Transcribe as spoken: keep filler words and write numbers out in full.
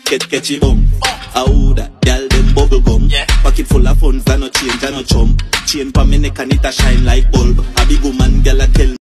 Get catchy bum. How that girl them bubble gum. Yeah. Pocket full of funds, I no change, I no chum. Chain pa me neck and it a shine like bulb. A big woman girl a tell